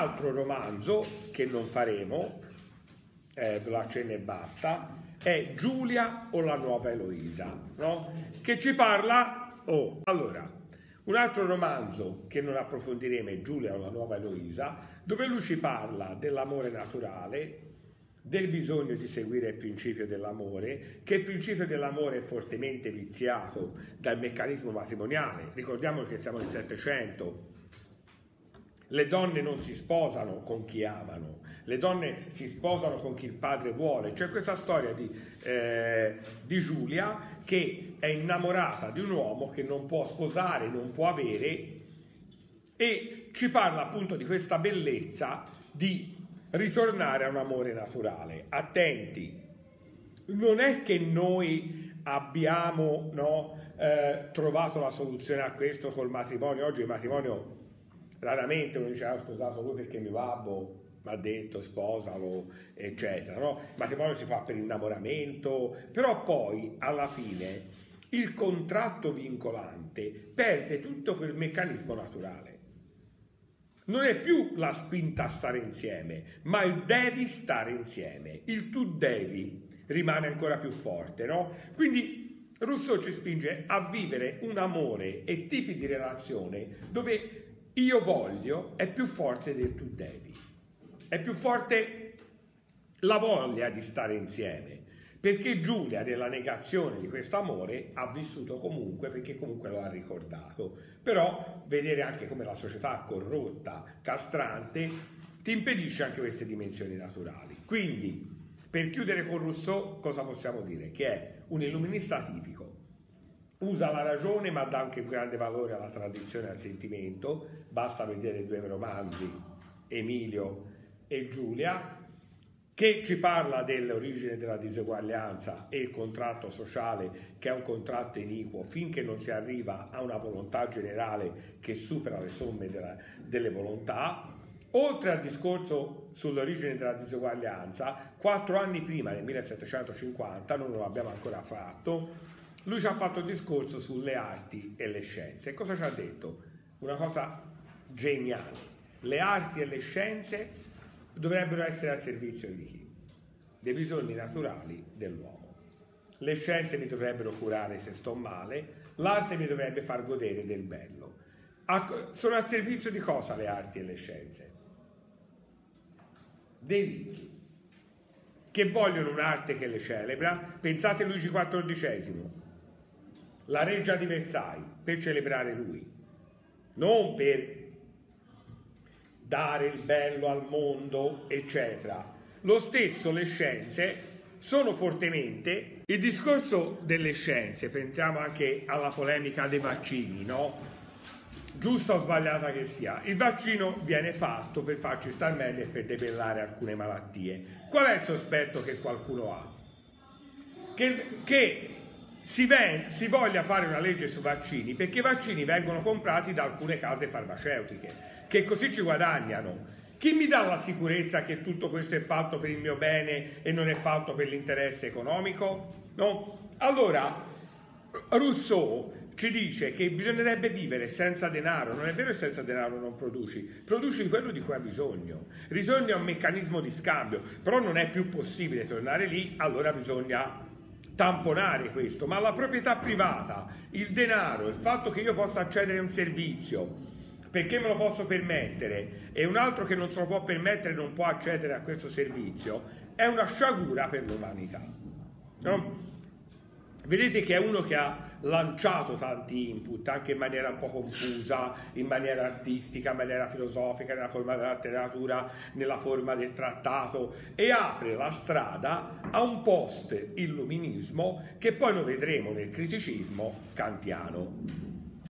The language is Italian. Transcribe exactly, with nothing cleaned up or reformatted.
altro romanzo che non faremo, eh, ve lo accenno e basta, è Giulia o la nuova Eloisa, no? Che ci parla, oh, allora, un altro romanzo che non approfondiremo è Giulia o la nuova Eloisa, dove lui ci parla dell'amore naturale, del bisogno di seguire il principio dell'amore, che il principio dell'amore è fortemente viziato dal meccanismo matrimoniale. Ricordiamo che siamo nel Settecento, le donne non si sposano con chi amano, le donne si sposano con chi il padre vuole. C'è questa storia di, eh, di Giulia che è innamorata di un uomo che non può sposare, non può avere, e ci parla appunto di questa bellezza di ritornare a un amore naturale. Attenti, non è che noi abbiamo no, eh, trovato la soluzione a questo col matrimonio. Oggi il matrimonio, raramente uno dice: ah, ho sposato lui perché mio babbo mi ha detto sposalo, eccetera, no? Il matrimonio si fa per innamoramento, però poi alla fine il contratto vincolante perde tutto quel meccanismo naturale. Non è più la spinta a stare insieme, ma il devi stare insieme, il tu devi rimane ancora più forte, no? Quindi Rousseau ci spinge a vivere un amore e tipi di relazione dove io voglio è più forte del tu devi, è più forte la voglia di stare insieme, perché Giulia nella negazione di questo amore ha vissuto comunque, perché comunque lo ha ricordato. Però vedere anche come la società corrotta, castrante, ti impedisce anche queste dimensioni naturali. Quindi, per chiudere con Rousseau, cosa possiamo dire? Che è un illuminista tipico, usa la ragione ma dà anche un grande valore alla tradizione e al sentimento. Basta vedere due romanzi, Emilio e Giulia, che ci parla dell'origine della diseguaglianza e il contratto sociale, che è un contratto iniquo finché non si arriva a una volontà generale che supera le somme della, delle volontà. Oltre al discorso sull'origine della diseguaglianza, quattro anni prima, nel millesettecentocinquanta, non lo abbiamo ancora fatto, lui ci ha fatto il discorso sulle arti e le scienze. E cosa ci ha detto? Una cosa geniale: le arti e le scienze dovrebbero essere al servizio di chi? Dei bisogni naturali dell'uomo. Le scienze mi dovrebbero curare se sto male, l'arte mi dovrebbe far godere del bello. Sono al servizio di cosa le arti e le scienze? Dei ricchi, che vogliono un'arte che le celebra. Pensate a Luigi quattordicesimo, la reggia di Versailles, per celebrare lui, non per dare il bello al mondo, eccetera. Lo stesso le scienze sono fortemente... Il discorso delle scienze, pensiamo anche alla polemica dei vaccini, no? Giusta o sbagliata che sia, il vaccino viene fatto per farci star meglio e per debellare alcune malattie. Qual è il sospetto che qualcuno ha? Che, che si, ven, si voglia fare una legge sui vaccini perché i vaccini vengono comprati da alcune case farmaceutiche, che così ci guadagnano. Chi mi dà la sicurezza che tutto questo è fatto per il mio bene e non è fatto per l'interesse economico? No? Allora, Rousseau ci dice che bisognerebbe vivere senza denaro. Non è vero che senza denaro non produci, produci quello di cui hai bisogno. Bisogna un meccanismo di scambio, però non è più possibile tornare lì, allora bisogna tamponare questo. Ma la proprietà privata, il denaro, il fatto che io possa accedere a un servizio perché me lo posso permettere e un altro che non se lo può permettere non può accedere a questo servizio, è una sciagura per l'umanità, no? Vedete che è uno che ha lanciato tanti input, anche in maniera un po' confusa, in maniera artistica, in maniera filosofica, nella forma della letteratura, nella forma del trattato, e apre la strada a un post-illuminismo che poi noi vedremo nel criticismo kantiano.